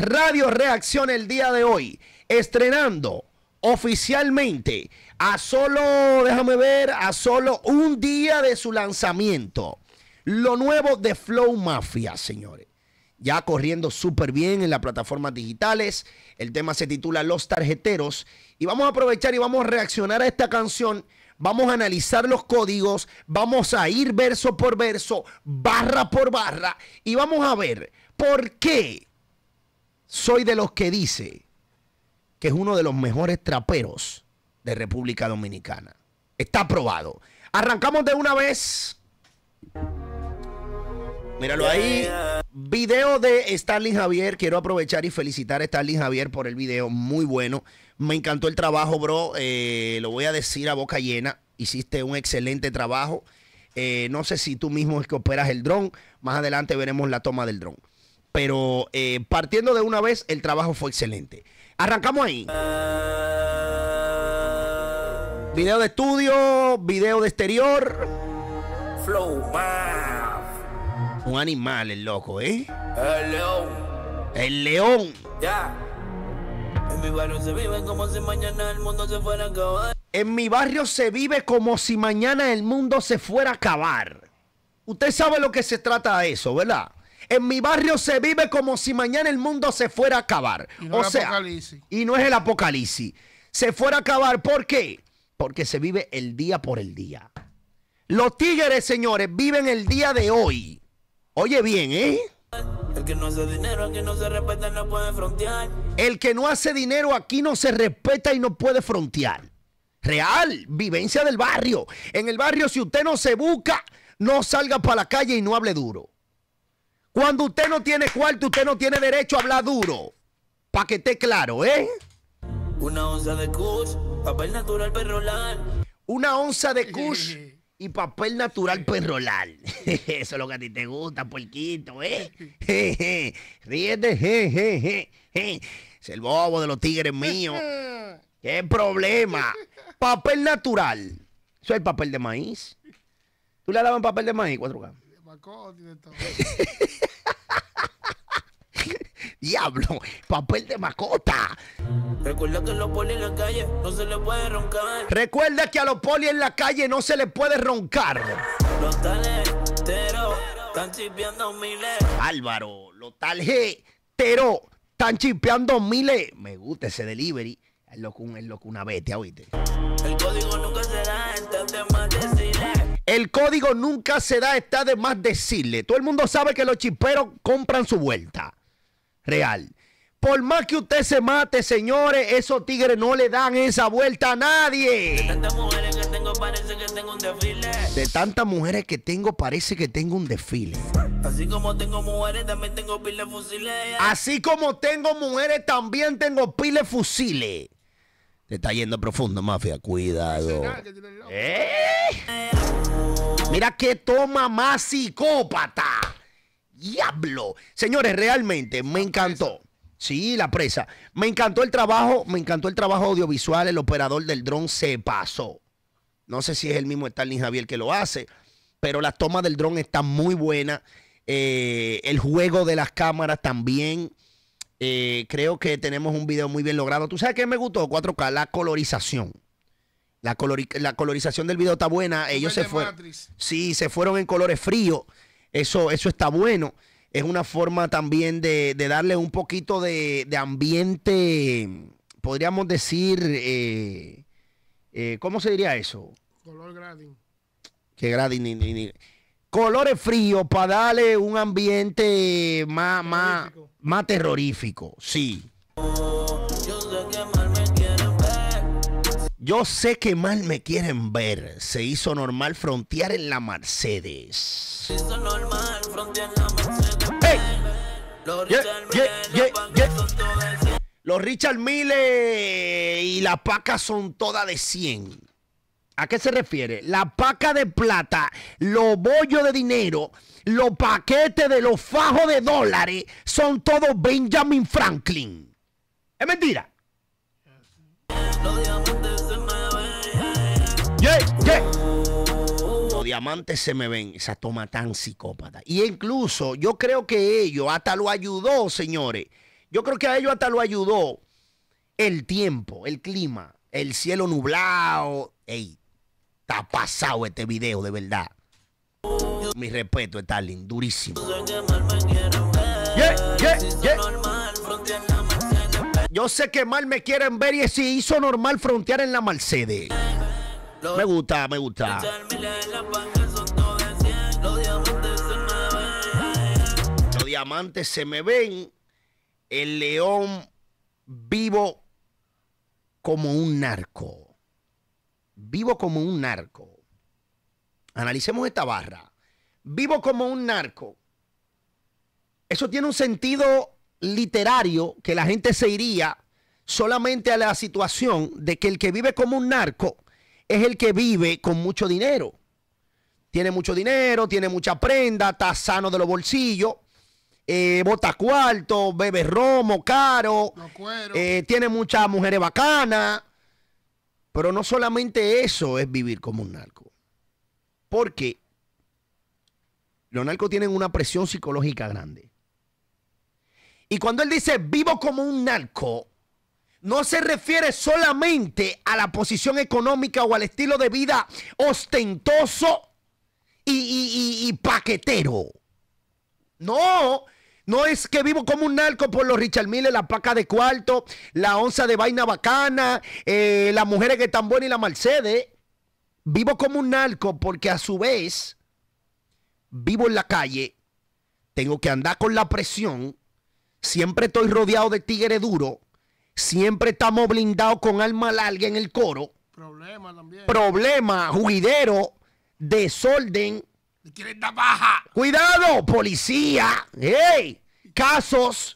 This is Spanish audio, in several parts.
Radio Reacción el día de hoy, estrenando oficialmente a solo, déjame ver, a solo un día de su lanzamiento. Lo nuevo de Flow Mafia, señores. Ya corriendo súper bien en las plataformas digitales. El tema se titula Los Tarjeteros. Y vamos a aprovechar y vamos a reaccionar a esta canción. Vamos a analizar los códigos. Vamos a ir verso por verso, barra por barra. Y vamos a ver por qué soy de los que dice que es uno de los mejores traperos de República Dominicana. Está aprobado. Arrancamos de una vez. Míralo ahí. Video de Starling Javier. Quiero aprovechar y felicitar a Starling Javier por el video. Muy bueno. Me encantó el trabajo, bro. Lo voy a decir a boca llena. Hiciste un excelente trabajo. No sé si tú mismo es que operas el dron. Más adelante veremos la toma del dron. Pero partiendo de una vez, el trabajo fue excelente. Arrancamos ahí. Video de estudio, video de exterior. Flow Mafia. Un animal, el loco, ¿eh? El león. El león. Ya. En mi barrio se vive como si mañana el mundo se fuera a acabar. En mi barrio se vive como si mañana el mundo se fuera a acabar. Usted sabe lo que se trata de eso, ¿verdad? En mi barrio se vive como si mañana el mundo se fuera a acabar. Y no es el apocalipsis. Y no es el apocalipsis. Se fuera a acabar, ¿por qué? Porque se vive el día por el día. Los tigres, señores, viven el día de hoy. Oye bien, ¿eh? El que no hace dinero, aquí no se respeta, no puede frontear. El que no hace dinero aquí no se respeta y no puede frontear. Real, vivencia del barrio. En el barrio, si usted no se busca, no salga para la calle y no hable duro. Cuando usted no tiene cuarto, usted no tiene derecho a hablar duro. Para que esté claro, ¿eh? Una onza de kush, papel natural perrolar. Una onza de kush y papel natural perrolar. Eso es lo que a ti te gusta, puerquito, ¿eh? Ríete, es el bobo de los tigres míos. ¿Qué problema? Papel natural. Eso es el papel de maíz. ¿Tú le dabas papel de maíz, 4K? Diablo, papel de mascota. Recuerda que los polis en la calle no se le puede roncar. Recuerda que a los polis en la calle no se le puede roncar. Los tarjeteros están chipeando miles. Álvaro, los tarjeteros están chipeando miles. Me gusta ese delivery. Es lo que una bestia, ¿oíste? El código nunca se da, está de más decirle. El código nunca se da, está de más decirle. Todo el mundo sabe que los chiperos compran su vuelta. Real. Por más que usted se mate, señores, esos tigres no le dan esa vuelta a nadie. De tantas mujeres que tengo, parece que tengo un desfile. De tantas mujeres que tengo, parece que tengo un desfile. Así como tengo mujeres, también tengo piles de fusiles. Así como tengo mujeres, también tengo piles de fusiles. Te está yendo profundo, Mafia. Cuidado. Mira que toma más psicópata. Diablo. Señores, realmente me encantó. Sí, la presa. Me encantó el trabajo audiovisual. El operador del dron se pasó. No sé si es el mismo Starling Javier que lo hace, pero las tomas del dron están muy buenas. El juego de las cámaras también. Creo que tenemos un video muy bien logrado. ¿Tú sabes qué me gustó? 4K, la colorización. La colorización del video está buena. Ellos se fueron. Sí, se fueron en colores fríos. Eso está bueno. Es una forma también de darle un poquito de ambiente, podríamos decir, ¿cómo se diría eso? Color grading. ¿Qué grading? Colores fríos para darle un ambiente más terrorífico, sí. Yo sé que mal me quieren ver. Se hizo normal frontear en la Mercedes. Se hizo normal frontear en la Mercedes. Hey. Los Richard Mille y la paca son todas de 100. ¿A qué se refiere? La paca de plata, los bollos de dinero, los paquetes de los fajos de dólares son todos Benjamin Franklin. ¿Es mentira? Los diamantes se me ven. Los diamantes se me ven. Esa toma tan psicópata. Y incluso yo creo que ellos hasta lo ayudó, señores. Yo creo que a ellos hasta lo ayudó el tiempo, el clima, el cielo nublado. Ey, está pasado este video, de verdad. Mi respeto, Starling, durísimo. Yeah, yeah, yeah. Yo sé que mal me quieren ver y si hizo normal frontear en la Mercedes. Me gusta, me gusta. Los diamantes se me ven. El león vivo como un narco. Vivo como un narco. Analicemos esta barra. Vivo como un narco. Eso tiene un sentido literario que la gente se iría solamente a la situación de que el que vive como un narco es el que vive con mucho dinero. Tiene mucho dinero, tiene mucha prenda, está sano de los bolsillos, bota cuarto, bebe romo caro, tiene muchas mujeres bacanas. Pero no solamente eso es vivir como un narco. Porque los narcos tienen una presión psicológica grande. Y cuando él dice vivo como un narco, no se refiere solamente a la posición económica o al estilo de vida ostentoso y paquetero. No, no es que vivo como un narco por los Richard Mille, la paca de cuarto, la onza de vaina bacana, las mujeres que están buenas y la Mercedes. Vivo como un narco porque a su vez vivo en la calle, tengo que andar con la presión. Siempre estoy rodeado de tigres duros. Siempre estamos blindados con arma larga en el coro. Problema también. Problema, juidero, desorden. ¿Quieren dar baja? Cuidado, policía. ¡Ey! Casos.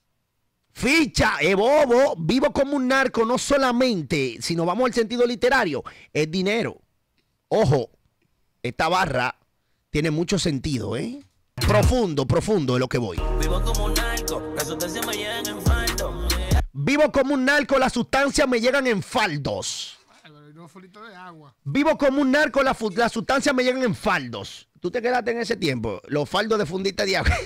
Ficha, bobo. Vivo como un narco, no solamente, si nos vamos al sentido literario, es dinero. Ojo, esta barra tiene mucho sentido, ¿eh? Profundo, profundo es lo que voy. Vivo como un narco, las sustancias me llegan en faldo. Vivo como un narco, las sustancias me llegan en faldos. De agua. Vivo como un narco, las sustancias me llegan en faldos. Tú te quedaste en ese tiempo, los faldos de fundita de agua.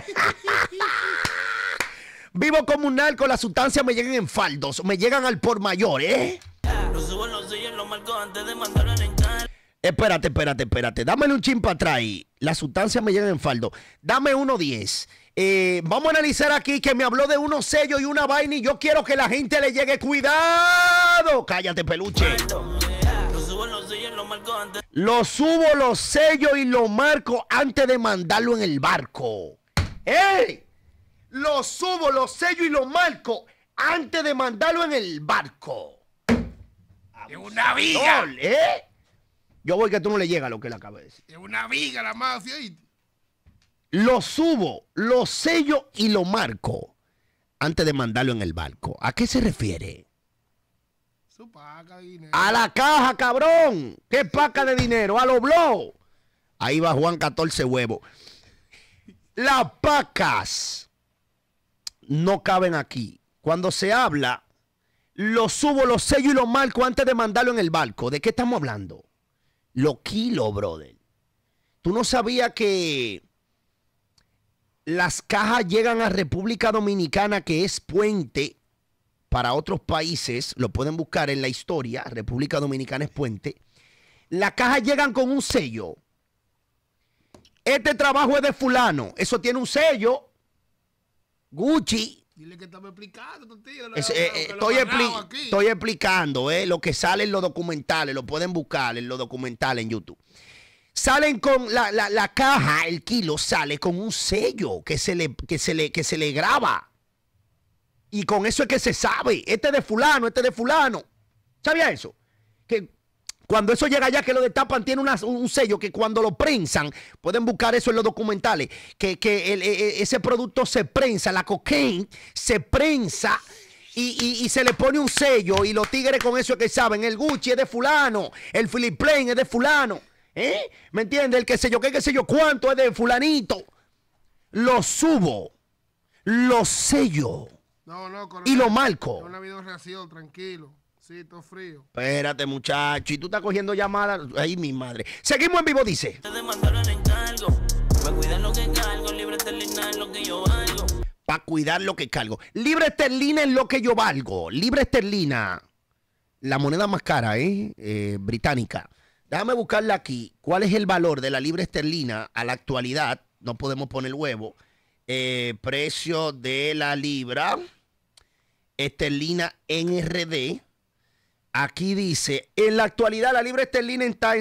Vivo como un narco, las sustancias me llegan en faldos, me llegan al por mayor, ¿eh? Los subo, los sellos, los marco antes de mandarlo en encargo. Espérate. Dámele un chin para atrás ahí. Las sustancias me llegan en faldo. Dame 1.10. Vamos a analizar aquí que me habló de unos sellos y una vaina y yo quiero que la gente le llegue. ¡Cuidado! Cállate, peluche. Los subo, los sellos, los marco antes. Lo subo, los sellos y los marco antes de mandarlo en el barco. ¡Ey! Lo subo, los sellos y los marco antes de mandarlo en el barco. Es una viga. ¿Eh? Yo voy que tú no le llegas a lo que le acabo de decir. Es una viga la mafia. Lo subo, lo sello y lo marco antes de mandarlo en el barco. ¿A qué se refiere? Su paca de dinero. A la caja, cabrón. ¿Qué paca de dinero? A los blow. Ahí va Juan 14 huevos. Las pacas no caben aquí. Cuando se habla, lo subo, lo sello y lo marco antes de mandarlo en el barco. ¿De qué estamos hablando? Los kilos, brother. ¿Tú no sabías que las cajas llegan a República Dominicana, que es puente para otros países? Lo pueden buscar en la historia. República Dominicana es puente. Las cajas llegan con un sello. Este trabajo es de fulano. Eso tiene un sello. Gucci. Dile que estamos explicando, tío. Estoy explicando lo que sale en los documentales. Lo pueden buscar en los documentales en YouTube. Salen con la caja, el kilo sale con un sello que se le graba. Y con eso es que se sabe. Este es de fulano, este es de fulano. ¿Sabía eso? Que cuando eso llega allá, que lo destapan, tiene un sello que cuando lo prensan, pueden buscar eso en los documentales, que ese producto se prensa, la cocaína se prensa y se le pone un sello y los tigres con eso es que saben, el Gucci es de fulano, el Philip Plain es de fulano, ¿me entiendes? El qué sé yo cuánto es de fulanito. Lo subo, lo sello y lo marco. Una videoreacción, tranquilo. Sí, todo frío. Espérate, muchacho. Y tú estás cogiendo llamadas. Ay, mi madre. Seguimos en vivo, dice. para cuidar lo que cargo. Libra esterlina es lo que yo valgo. Libra esterlina, la moneda más cara, británica. Déjame buscarla aquí. ¿Cuál es el valor de la libra esterlina a la actualidad? No podemos poner huevo. Precio de la libra esterlina NRD. Aquí dice, en la actualidad la libra esterlina está en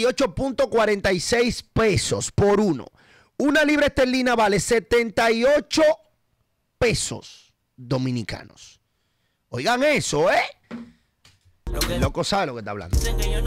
78.46 pesos por uno. Una libra esterlina vale 78 pesos dominicanos. Oigan eso, ¿eh? El loco sabe lo que está hablando.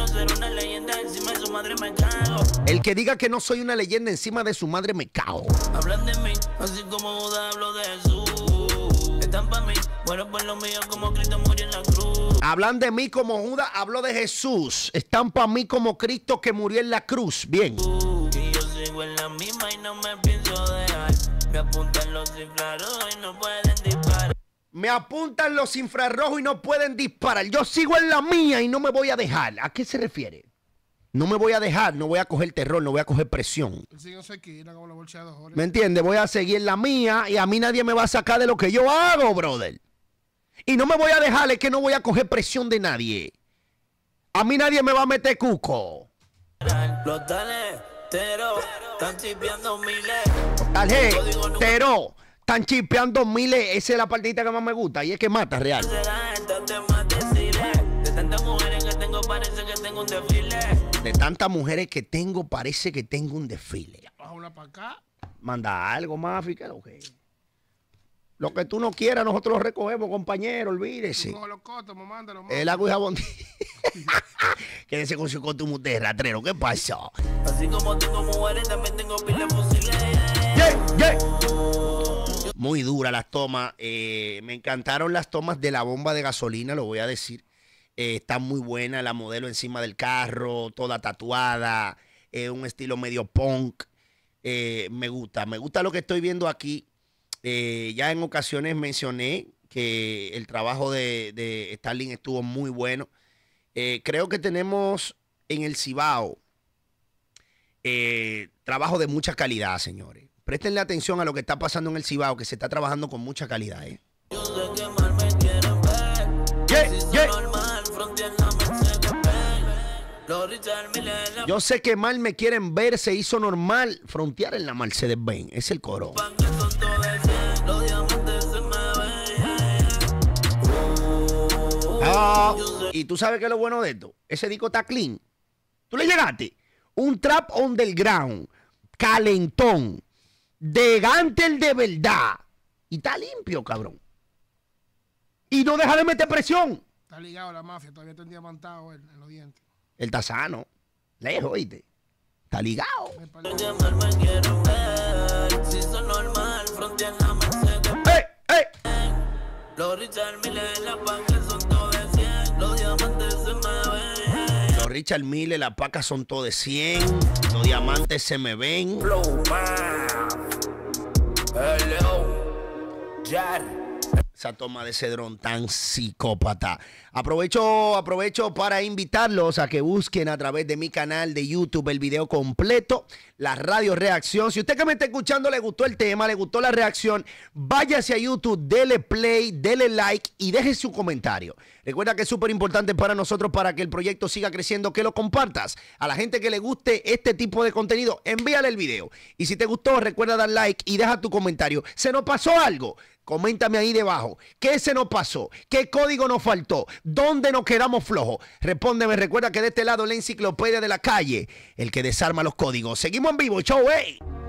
El que diga que no soy una leyenda encima de su madre me cago. Hablan de mí, así como Buda hablo de Jesús. Están pa' mí, bueno por lo mío como Cristo murió en la cruz. Hablan de mí como Judas habló de Jesús. Están para mí como Cristo que murió en la cruz. Bien. Y yo sigo en la misma y no me pienso dejar. Me apuntan los infrarrojos y no pueden disparar. Me apuntan los infrarrojos y no pueden disparar. Yo sigo en la mía y no me voy a dejar. ¿A qué se refiere? No me voy a dejar, no voy a coger terror, no voy a coger presión. El señor se quita como la bolseada de Jorge. ¿Me entiendes? Voy a seguir en la mía y a mí nadie me va a sacar de lo que yo hago, brother. Y no me voy a dejar, es que no voy a coger presión de nadie. A mí nadie me va a meter cuco. Los taleteros están chipeando miles. Tarjetero, están chipeando miles. Esa es la partita que más me gusta y es que mata real. De tantas mujeres que tengo parece que tengo un desfile. De tantas mujeres que tengo parece que tengo un desfile. Baja una para acá. Manda algo más, fíjate. Lo que tú no quieras, nosotros lo recogemos, compañero, olvídese. Coge los cotos, mándalo. El agua y jabón. Quédese con su costume de ratrero. ¿Qué pasó? Así como tengo mujeres, también tengo pilas fusiles. Muy duras las tomas. Me encantaron las tomas de la bomba de gasolina, lo voy a decir. Está muy buena la modelo encima del carro, toda tatuada. Un estilo medio punk. Me gusta lo que estoy viendo aquí. Ya en ocasiones mencioné que el trabajo de Starling estuvo muy bueno. Creo que tenemos en el Cibao trabajo de mucha calidad, señores. Préstenle atención a lo que está pasando en el Cibao, que se está trabajando con mucha calidad. Yo sé que mal me quieren ver. Normal, frontear la Mercedes Benz. Los Richard Mille, la Yo sé que mal me quieren ver, se hizo normal frontear en la Mercedes-Benz. Es el coro. pan que son todos de 100. Los diamantes se me ven. Y tú sabes qué es lo bueno de esto. Ese disco está clean. Tú le llegaste. Un trap underground, calentón, de Gantel de verdad. Y está limpio, cabrón. Y no deja de meter presión. Está ligado a la mafia, todavía está diamantado en los dientes. Él está sano. Lejos, oíste. Está ligado. Me parece- Que mal me quieren ver. Si son normal, frontear la Mercedes ¡Ey! Los Richard Mille, la pan que son todos de 100. Los diamantes se me ven. Los Richard Mille, las pacas son todo de 100. Los diamantes se me ven. Flow, man. Hello. Jar. Esa toma de cedrón tan psicópata. Aprovecho para invitarlos a que busquen a través de mi canal de YouTube el video completo, la radio reacción. Si usted que me está escuchando le gustó el tema, le gustó la reacción, váyase a YouTube, dele play, dele like y deje su comentario. Recuerda que es súper importante para nosotros, para que el proyecto siga creciendo, que lo compartas. A la gente que le guste este tipo de contenido, envíale el video. Y si te gustó, recuerda dar like y deja tu comentario. ¿Se nos pasó algo? Coméntame ahí debajo. ¿Qué se nos pasó? ¿Qué código nos faltó? ¿Dónde nos quedamos flojos? Respóndeme. Recuerda que de este lado la enciclopedia de la calle, el que desarma los códigos. Seguimos en vivo. Chau, hey.